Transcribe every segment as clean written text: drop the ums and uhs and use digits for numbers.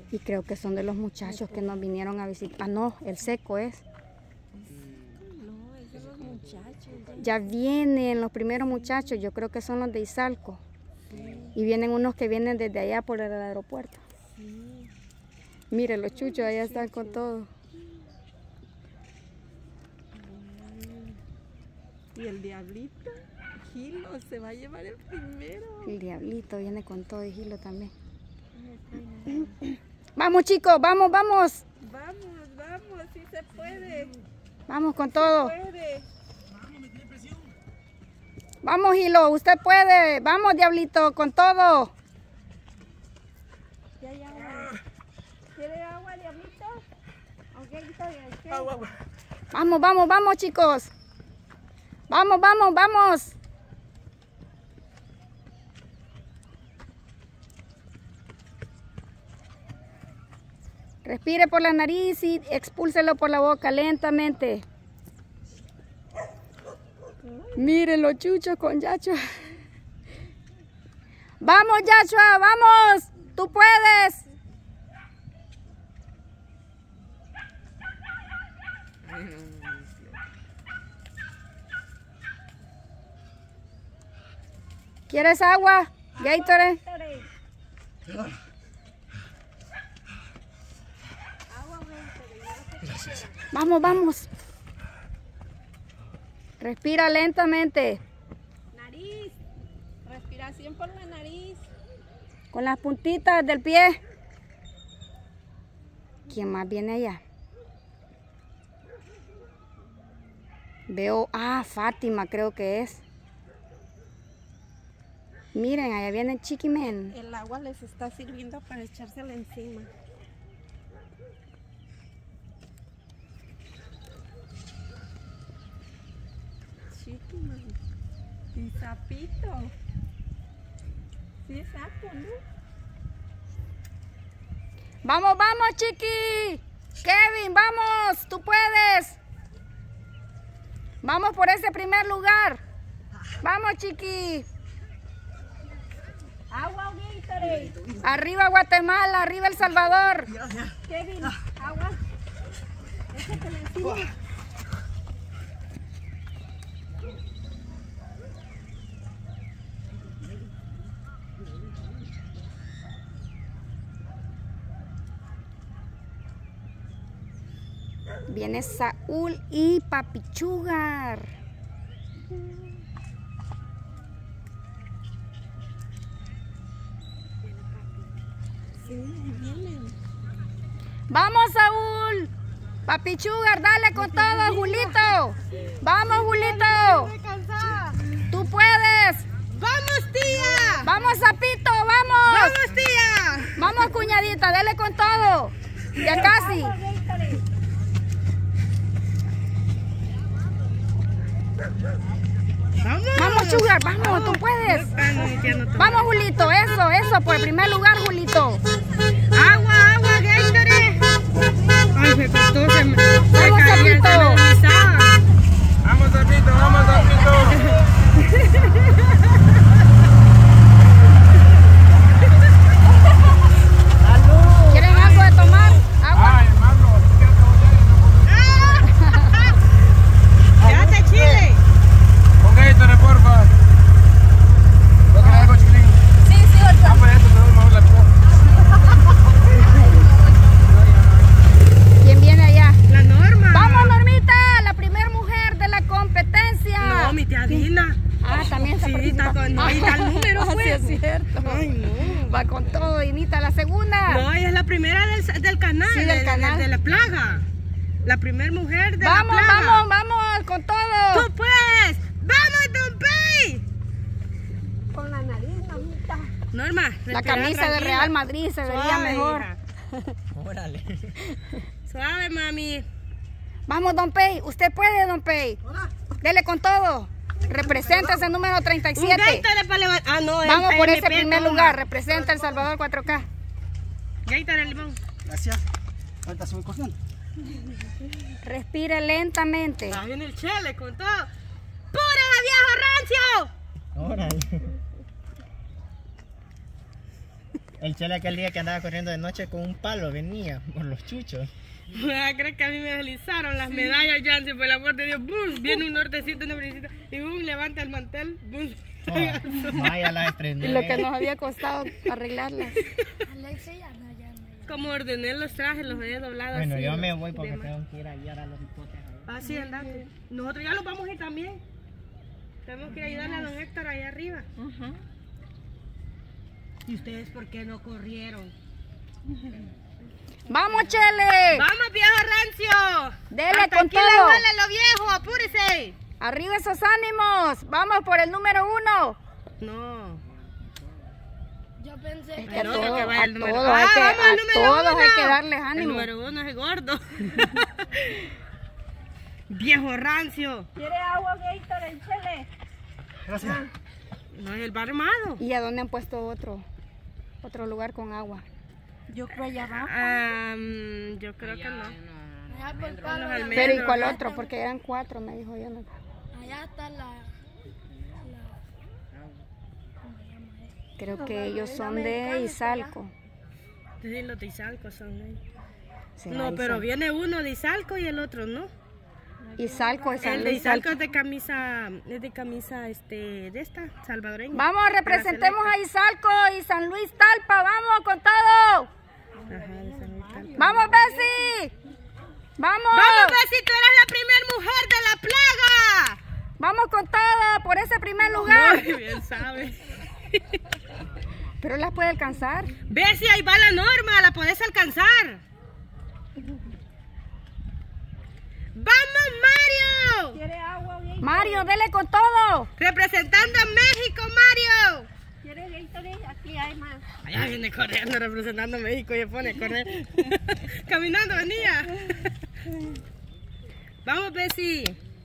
Y creo que son de los muchachos que nos vinieron a visitar. Ah, no, el seco es. No, es de los muchachos. Ya vienen los primeros muchachos, yo creo que son los de Izalco. Y vienen unos que vienen desde allá por el aeropuerto. Sí. Mire, los chuchos allá están con todo. Y el diablito, Gilo, se va a llevar el primero. El diablito viene con todo y Gilo también. Vamos chicos, vamos, vamos. Vamos, sí se puede. Vamos con todo. Se puede. Vamos Gilo, usted puede. Vamos diablito, con todo. Ya hay agua. ¿Quiere agua, diablito? Ok, está bien. ¿Qué? Agua. Vamos, vamos, vamos chicos. Vamos, vamos, vamos. Respire por la nariz y expúlselo por la boca lentamente. Miren los chuchos con Yachua. Vamos Yachua, vamos. Tú puedes. ¿Quieres agua? Gatorade. Gracias. Vamos, vamos. Respira lentamente. Nariz. Respiración por la nariz. Con las puntitas del pie. ¿Quién más viene allá? Veo, Fátima creo que es. Miren, allá viene el Chiquimen. El agua les está sirviendo para echársela encima. Chiquiman. Y sapito. Sí, es sapo, ¿no? Vamos, vamos, Chiqui. Kevin, vamos, tú puedes. Vamos por ese primer lugar. Vamos, Chiqui. Agua o Gatorade. Arriba Guatemala, arriba El Salvador. Kevin, agua. Échatela encima. Viene Saúl y Papichugar. Sí, vienen. Vamos, Saúl. Papichugar, dale con todo, Julito. Vamos, Julito. Tú puedes. ¡Vamos, tía! Vamos, Zapito, vamos. ¡Vamos, tía! Vamos, cuñadita, dale con todo. Ya casi. Vamos, Sugar, vamos, tú puedes. Vamos, Julito, eso, por el primer lugar, Julito. ¡Agua, agua, Gatorade! Ay, me costó, se Vamos, cayó, Zapito. Vamos, Zapito, vamos, Zapito. ¿Quieren algo de tomar? Agua. Ay, hermano, ¡Llévate chile! con Gatorade, porfa. ¿No quieres algo, chiquilín? Sí, ahorita. Para esto, te doy mejor la mitad. ¿Quién viene allá? ¡La Norma! Vamos, Normita, la primera mujer de la competencia. No, mi tía Dina. También está Sí, está participando. con... No, y tal número, Sí, pues. es cierto. Ay, no. Va con todo, Dinita, la segunda. No, ella es la primera del canal. Sí, del canal. De la plaga. La primera mujer de Vamos, la plaga. vamos, vamos, con todo. ¡Tú puedes! ¡Vamos, Don Pei! Con la nariz, mamita. Norma, La respira camisa de tranquila. Real Madrid se vería Suave, mejor. hija. Órale. Suave, mami. Vamos, Don Pei, usted puede, Don Pei. Dele con todo. Representa ese número 37. Un Gatorade para levantar. Ah, no, Vamos por ese MP, primer toma. lugar. Representa El Salvador 4K. Gatorade, limón. Gracias. Ahorita se me cocinan. Respire lentamente. Ahí viene el chele con todo. ¡Pura viejo rancio! Órale. El Chele aquel día que andaba corriendo de noche con un palo venía por los chuchos. Creo que a mí me deslizaron las medallas, Jancy, por el amor de Dios. ¡Bum! Viene un nortecito, una brisita, y ¡bum! Levanta el mantel. ¡Bum! Vaya la desprendí. Y lo que nos había costado arreglarlas. Como ordené los trajes, los había doblado Bueno, así. yo me voy porque tengo que ir a guiar a los hipotes. Ah, sí, andate. Nosotros ya los vamos a ir también. Tenemos que ir a ayudarle a don Héctor allá arriba. ¿Y ustedes por qué no corrieron? ¡Vamos, Chele! ¡Vamos, viejo rancio! Dele Hasta con aquí le todo. duele lo viejo, apúrese. ¡Arriba esos ánimos! ¡Vamos por el número 1! No. Yo pensé Es que a El otro todos que vaya el número- hay que, vamos, el a número todos hay que uno. darles El ánimo. número 1 es el gordo. Viejo rancio. ¿Quiere agua, Gator, en Chele? Gracias. No es el bar armado. ¿Y a dónde han puesto otro lugar con agua? Yo creo allá abajo. Yo creo que no. Allá por el palo. Los almendros. Pero ¿y cuál otro? Porque eran 4, me dijo Jonathan. Allá está la... Creo que ellos son de Izalco. Sí, los de Izalco son ellos. Sí, No, ahí pero son. viene uno de Izalco y el otro no. Izalco es San El de Luis. Izalco es de camisa de esta, salvadoreña. Vamos, representemos a Izalco y San Luis Talpa. ¡Vamos con todo! Ajá, de San Luis Talpa. ¡Vamos, Bessie! ¡Vamos! ¡Vamos, Bessie! ¡Tú eres la primera mujer de la plaga! ¡Vamos con todo por ese primer lugar! Muy bien sabe. Pero las puede alcanzar. Bessie, ahí va la Norma, la podés alcanzar. ¡Vamos, Mario! ¿Quiere agua, Gator? Mario, dele con todo. Representando a México, Mario. ¿Quiere Gator? Aquí hay más. Allá viene corriendo representando a México y se pone a correr. Caminando venía. Vamos, Bessie.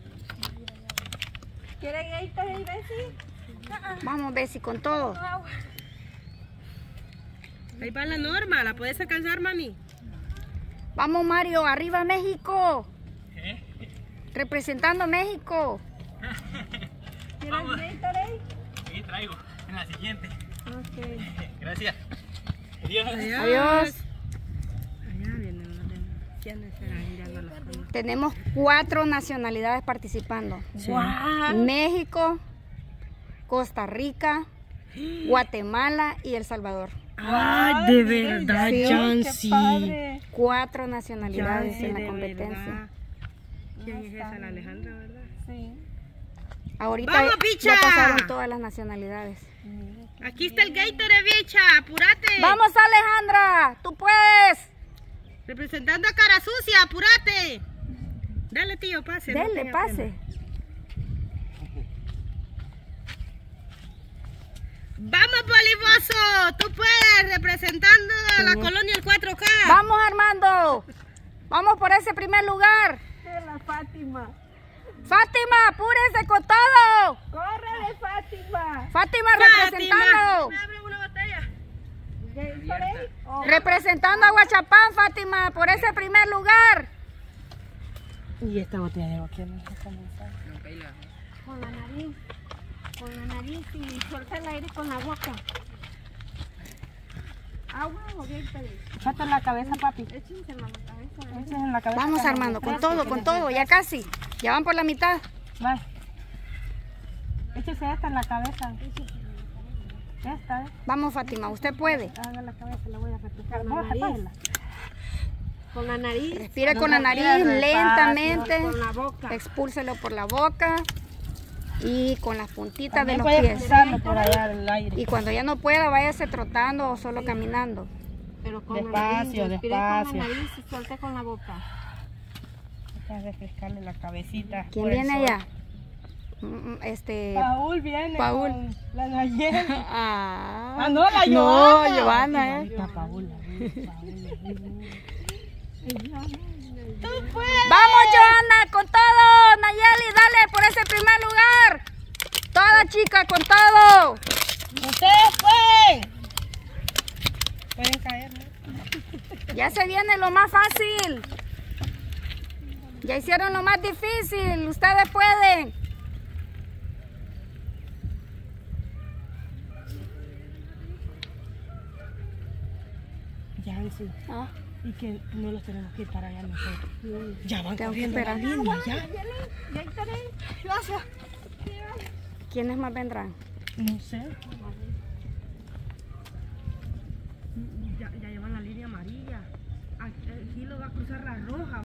¿Quiere Gator, Bessie? Vamos, Bessie, con todo. Ahí va la Norma, ¿la puedes alcanzar, mami? Vamos, Mario, arriba México. Representando a México. ¿Quiere Gator? Sí, traigo. En la siguiente. Ok. Gracias. Adiós. Adiós. Allá vienen los demás. ¿Quiénes serán? Ya no los conozco. Tenemos 4 nacionalidades participando. México, Costa Rica, Guatemala y El Salvador. ¡Ay, de verdad, Sí. Jancy! 4 nacionalidades Jancy, en la de competencia. verdad. ¿Quién es esa? La Alejandra, ¿verdad? Sí. Ahorita ¡Vamos, ya bicha! pasaron todas las nacionalidades. Aquí está el Gatorade, bicha, apúrate. ¡Vamos, Alejandra! ¡Tú puedes! Representando a Cara Sucia, apúrate. Dale, tío, pase. no Dele, tenga pase. pena. Vamos, Polivoso, tú puedes, representando a la colonia el 4K. ¡Vamos, Armando! ¡Vamos por ese primer lugar! De la Fátima. ¡Fátima, apúrese con todo! ¡Córrele, Fátima! ¡Fátima representando! ¿Me abre una botella? ¿Gator? Oh, Representando a Huachapán, Fátima, por ese primer lugar. ¿Y esta botella de aquí no se comenzó? con la nariz. Con la nariz y suelta el aire con la boca. ¿Agua o Gator? Échate en la cabeza, papi. Échense en la cabeza. Échate en la cabeza. Vamos, Armando, con todo, ya casi. Ya van por la mitad. Va. Échese esta en la cabeza. Esta, Vamos, Fátima, usted puede. haga la cabeza, la voy a replicar. Con la nariz. Con la nariz. Respire con la No, nariz despacio, lentamente. Con la boca. Expúlselo por la boca y con las puntitas de los Voy a pies. expulsarlo por allá al aire. Y cuando ya no pueda, váyase trotando o solo caminando. Pero con Despacio, la nariz. Respire despacio. con la nariz y suelte con la boca. Voy a refrescarle la cabecita. ¿Quién por el viene sol. allá? Paul viene. Paul. Con la Nayeli. Ah, No, la no, Johanna. Giovanna, Ahorita Paul. Vamos, Johanna, con todo. Nayeli, dale por ese primer lugar. Toda chica, con todo. ¡Ustedes pueden! Pueden caer, ¿no? Ya se viene lo más fácil. Ya hicieron lo más difícil. Ustedes pueden. Yancy, Ah, y que no los tenemos que ir para allá nosotros. Ya van tengo que corriendo la esperar. línea, ya. Ya estaré. Gracias. ¿Quiénes más vendrán? No sé. Ya llevan la línea amarilla. Aquí lo va a cruzar la roja.